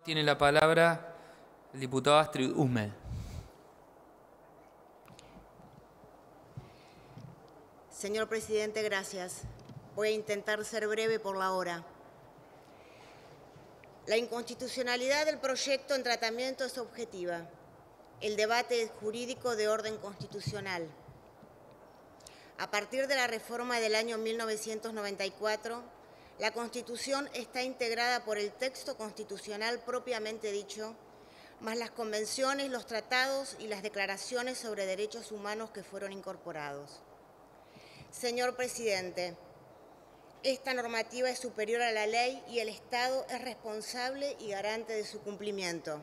Tiene la palabra el diputado Astrid Hummel. Señor presidente, gracias. Voy a intentar ser breve por la hora. La inconstitucionalidad del proyecto en tratamiento es objetiva. El debate es jurídico de orden constitucional. A partir de la reforma del año 1994, la Constitución está integrada por el texto constitucional propiamente dicho, más las convenciones, los tratados y las declaraciones sobre derechos humanos que fueron incorporados. Señor presidente, esta normativa es superior a la ley y el Estado es responsable y garante de su cumplimiento.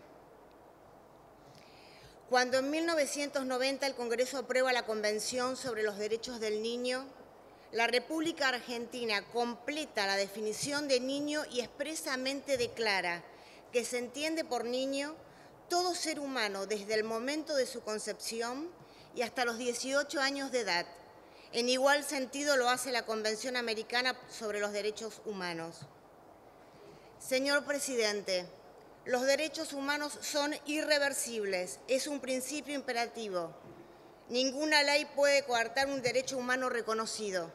Cuando en 1990 el Congreso aprueba la Convención sobre los Derechos del Niño, la República Argentina completa la definición de niño y expresamente declara que se entiende por niño todo ser humano desde el momento de su concepción y hasta los 18 años de edad. En igual sentido lo hace la Convención Americana sobre los Derechos Humanos. Señor presidente, los derechos humanos son irreversibles, es un principio imperativo. Ninguna ley puede coartar un derecho humano reconocido.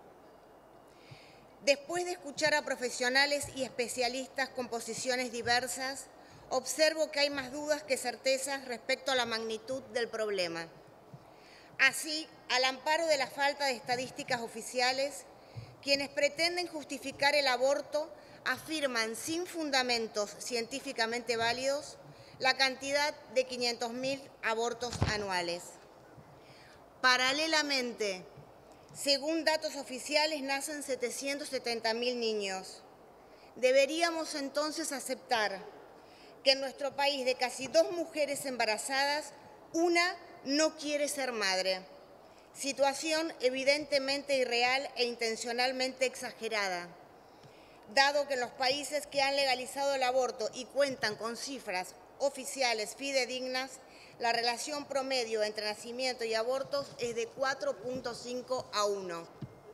Después de escuchar a profesionales y especialistas con posiciones diversas, observo que hay más dudas que certezas respecto a la magnitud del problema. Así, al amparo de la falta de estadísticas oficiales, quienes pretenden justificar el aborto afirman sin fundamentos científicamente válidos la cantidad de 500.000 abortos anuales. Paralelamente, según datos oficiales, nacen 770.000 niños. Deberíamos entonces aceptar que en nuestro país de casi 2 mujeres embarazadas, una no quiere ser madre. Situación evidentemente irreal e intencionalmente exagerada, dado que en los países que han legalizado el aborto y cuentan con cifras oficiales fidedignas, la relación promedio entre nacimiento y abortos es de 4.5 a 1.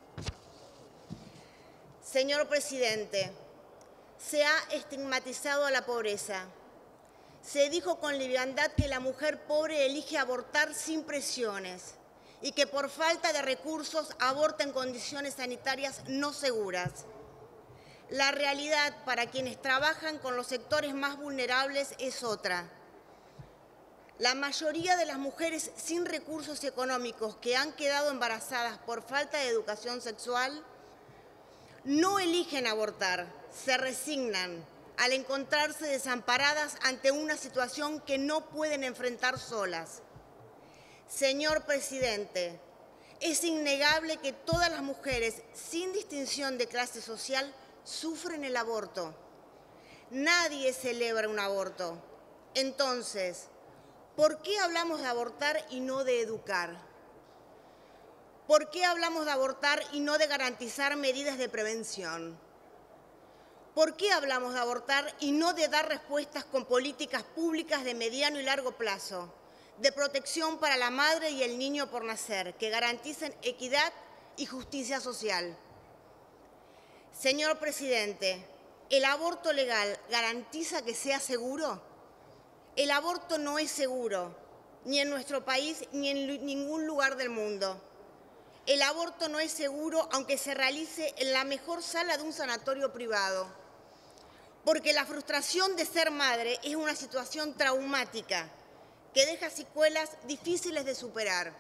Señor presidente, se ha estigmatizado a la pobreza. Se dijo con liviandad que la mujer pobre elige abortar sin presiones y que por falta de recursos aborta en condiciones sanitarias no seguras. La realidad para quienes trabajan con los sectores más vulnerables es otra. La mayoría de las mujeres sin recursos económicos que han quedado embarazadas por falta de educación sexual no eligen abortar, se resignan al encontrarse desamparadas ante una situación que no pueden enfrentar solas. Señor presidente, es innegable que todas las mujeres, sin distinción de clase social, sufren el aborto. Nadie celebra un aborto. Entonces, ¿por qué hablamos de abortar y no de educar? ¿Por qué hablamos de abortar y no de garantizar medidas de prevención? ¿Por qué hablamos de abortar y no de dar respuestas con políticas públicas de mediano y largo plazo, de protección para la madre y el niño por nacer, que garanticen equidad y justicia social? Señor presidente, ¿el aborto legal garantiza que sea seguro? El aborto no es seguro, ni en nuestro país ni en ningún lugar del mundo. El aborto no es seguro aunque se realice en la mejor sala de un sanatorio privado, porque la frustración de ser madre es una situación traumática que deja secuelas difíciles de superar.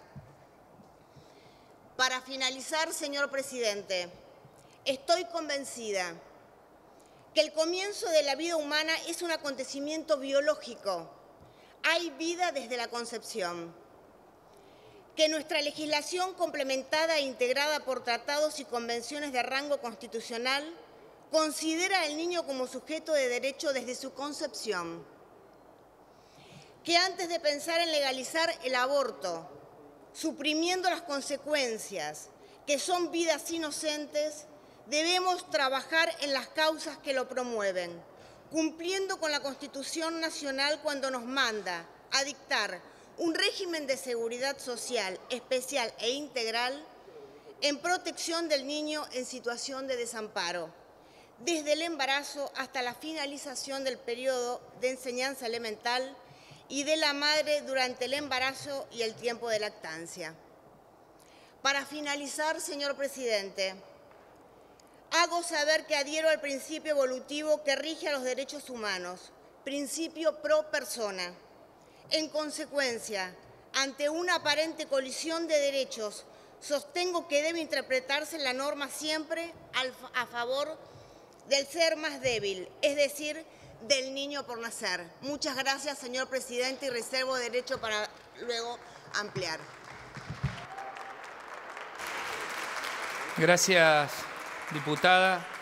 Para finalizar, señor presidente, estoy convencida que el comienzo de la vida humana es un acontecimiento biológico. Hay vida desde la concepción. Que nuestra legislación complementada e integrada por tratados y convenciones de rango constitucional considera al niño como sujeto de derecho desde su concepción. Que antes de pensar en legalizar el aborto, suprimiendo las consecuencias, que son vidas inocentes, debemos trabajar en las causas que lo promueven, cumpliendo con la Constitución Nacional cuando nos manda a dictar un régimen de seguridad social especial e integral en protección del niño en situación de desamparo. desde el embarazo hasta la finalización del periodo de enseñanza elemental y de la madre durante el embarazo y el tiempo de lactancia. Para finalizar, señor presidente, hago saber que adhiero al principio evolutivo que rige a los derechos humanos, principio pro persona. En consecuencia, ante una aparente colisión de derechos, sostengo que debe interpretarse la norma siempre a favor del ser más débil, es decir, del niño por nacer. Muchas gracias, señor presidente, y reservo derecho para luego ampliar. Gracias, diputada.